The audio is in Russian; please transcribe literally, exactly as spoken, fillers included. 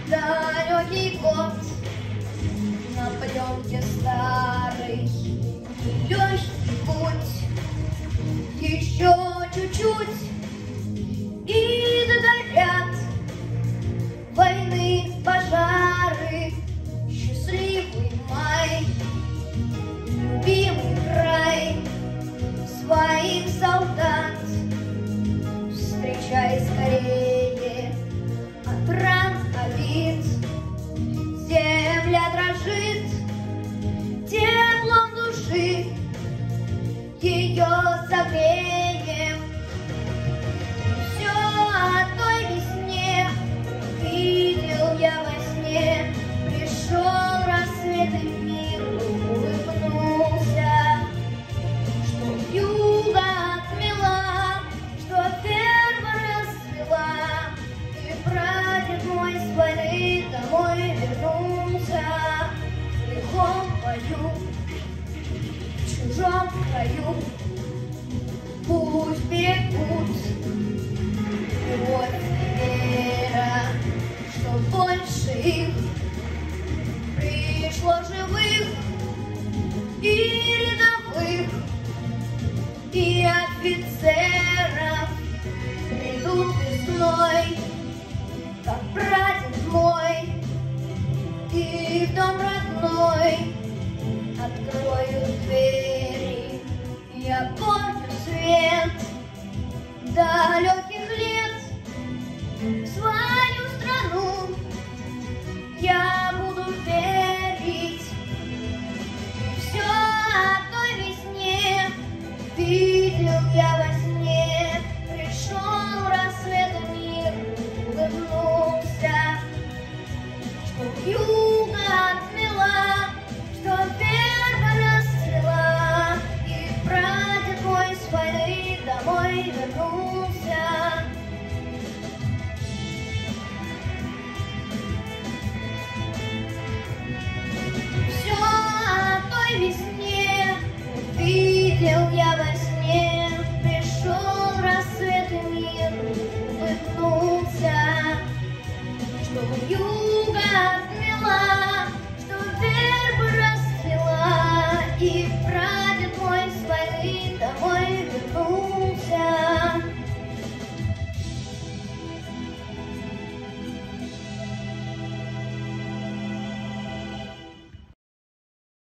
далекий год на пленке старый, легкий путь, еще чуть-чуть и догорят войны, пожары, счастливый май, любимый край своих солдат. Встречай скорее от ран, обид, земля дрожит теплом души, ее согреем. Все о той весне видел я во сне, пришел рассвет и мир улыбнулся, что вьюга отмела, что ферма расцвела, и прадед мой с войны домой вернулся. В лихом бою, в чужом краю, путь бегут, любовь и вера, что больше их пришло живых и рядовых, и офицеров придут весной, как прадед мой, и в дом родной откроют дверь.